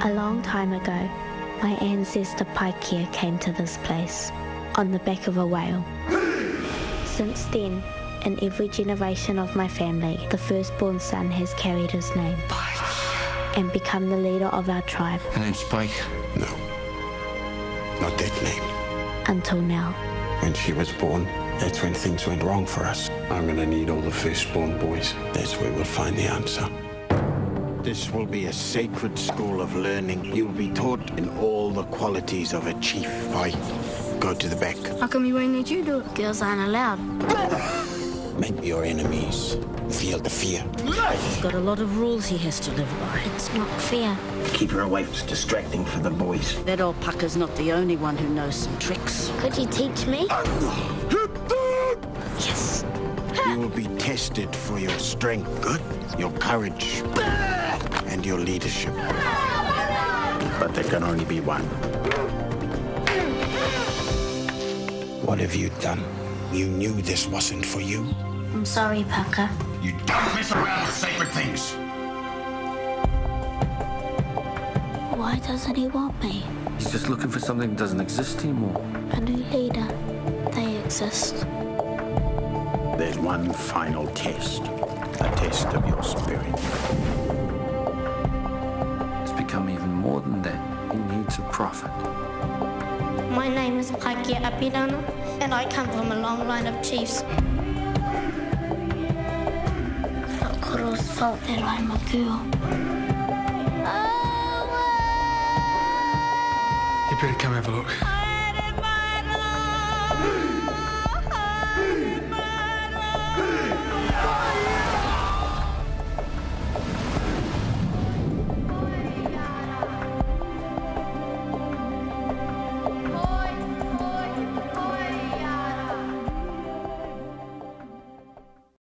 A long time ago, my ancestor Paikea came to this place, on the back of a whale. Since then, in every generation of my family, the firstborn son has carried his name and become the leader of our tribe. Her name's Spike? No. Not that name. Until now. When she was born, that's when things went wrong for us. I'm gonna need all the firstborn boys. That's where we'll find the answer. This will be a sacred school of learning. You'll be taught in all the qualities of a chief. Go to the back. How come you won't let you do it? Girls aren't allowed. Make your enemies feel the fear. He's got a lot of rules he has to live by. It's not fair. Keep her away. It's distracting for the boys. That old pucker's not the only one who knows some tricks. Could you teach me? Yes. You will be tested for your strength, your courage, and your leadership. But there can only be one. What have you done? You knew this wasn't for you. I'm sorry, Paka. You don't mess around with sacred things. Why doesn't he want me? He's just looking for something that doesn't exist anymore. A new leader. They exist. There's one final test. A test of your spirit. It's become even more than that. He needs a prophet. My name is Paikea Apirana, and I come from a long line of chiefs. Koro's fault that I'm a girl. You better come have a look.